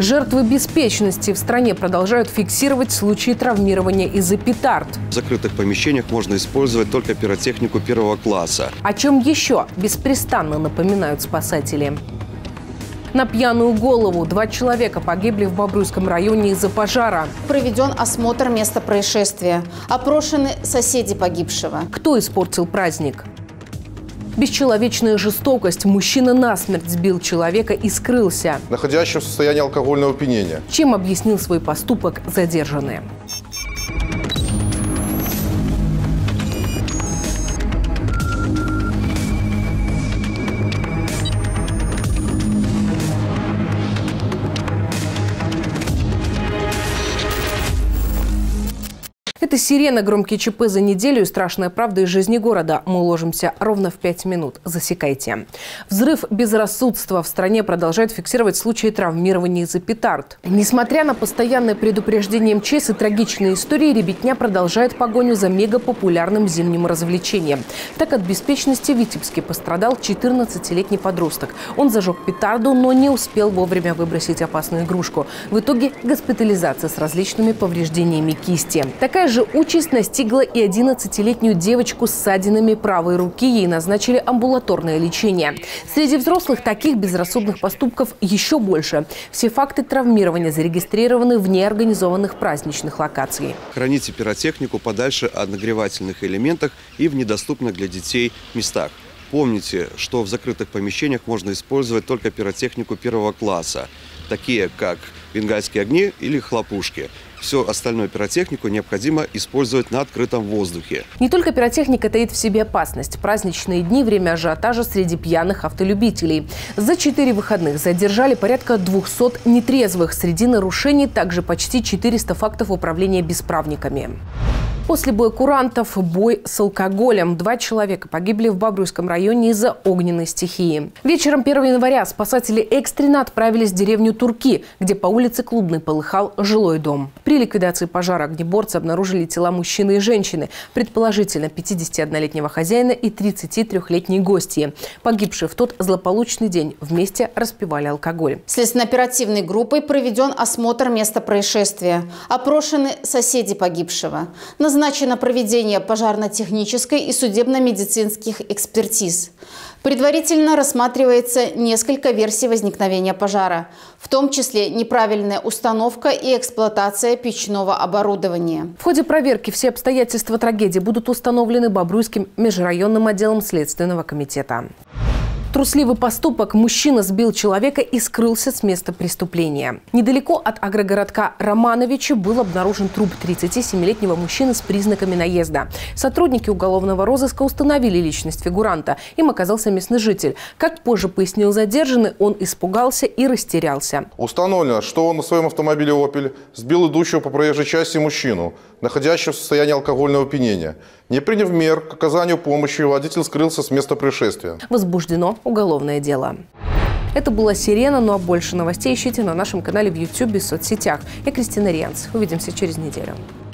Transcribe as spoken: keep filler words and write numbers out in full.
Жертвы беспечности в стране продолжают фиксировать случаи травмирования из-за петард. В закрытых помещениях можно использовать только пиротехнику первого класса. О чем еще беспрестанно напоминают спасатели. На пьяную голову два человека погибли в Бобруйском районе из-за пожара. Проведен осмотр места происшествия. Опрошены соседи погибшего. Кто испортил праздник? Бесчеловечная жестокость. Мужчина насмерть сбил человека и скрылся. Находящийся в состоянии алкогольного опьянения. Чем объяснил свой поступок задержанные? Это «Сирена», громкие ЧП за неделю и страшная правда из жизни города. Мы уложимся ровно в пять минут. Засекайте. Взрыв безрассудства. В стране продолжают фиксировать случаи травмирования из-за петард. Несмотря на постоянное предупреждение МЧС и трагичные истории, ребятня продолжает погоню за мегапопулярным зимним развлечением. Так от беспечности в Витебске пострадал четырнадцатилетний подросток. Он зажег петарду, но не успел вовремя выбросить опасную игрушку. В итоге госпитализация с различными повреждениями кисти. Такая же участь настигла и одиннадцатилетнюю девочку с ссадинами правой руки. Ей назначили амбулаторное лечение. Среди взрослых таких безрассудных поступков еще больше. Все факты травмирования зарегистрированы в неорганизованных праздничных локациях. Храните пиротехнику подальше от нагревательных элементов и в недоступных для детей местах. Помните, что в закрытых помещениях можно использовать только пиротехнику первого класса, такие как бенгальские огни или хлопушки. Всю остальную пиротехнику необходимо использовать на открытом воздухе. Не только пиротехника таит в себе опасность. Праздничные дни – время ажиотажа среди пьяных автолюбителей. За четыре выходных задержали порядка двухсот нетрезвых. Среди нарушений также почти четыреста фактов управления бесправниками. После боя курантов – бой с алкоголем. Два человека погибли в Бобруйском районе из-за огненной стихии. Вечером первого января спасатели экстренно отправились в деревню Турки, где по улице Клубной полыхал жилой дом. При ликвидации пожара огнеборцы обнаружили тела мужчины и женщины, предположительно пятидесятиоднолетнего хозяина и тридцатитрёхлетней гостьи. Погибшие в тот злополучный день вместе распивали алкоголь. Следственно-оперативной группой проведен осмотр места происшествия. Опрошены соседи погибшего. Назначено проведение пожарно-технической и судебно-медицинских экспертиз. Предварительно рассматривается несколько версий возникновения пожара, в том числе неправильная установка и эксплуатация печного оборудования. В ходе проверки все обстоятельства трагедии будут установлены Бобруйским межрайонным отделом Следственного комитета. Трусливый поступок. Мужчина сбил человека и скрылся с места преступления. Недалеко от агрогородка Романовичи был обнаружен труп тридцатисемилетнего мужчины с признаками наезда. Сотрудники уголовного розыска установили личность фигуранта. Им оказался местный житель. Как позже пояснил задержанный, он испугался и растерялся. Установлено, что он на своем автомобиле «Опель» сбил идущего по проезжей части мужчину, находящегося в состоянии алкогольного опьянения. Не приняв мер к оказанию помощи, водитель скрылся с места происшествия. Возбуждено уголовное дело. Это была «Сирена», ну а больше новостей ищите на нашем канале в ютубе и соцсетях. Я Кристина Рианц. Увидимся через неделю.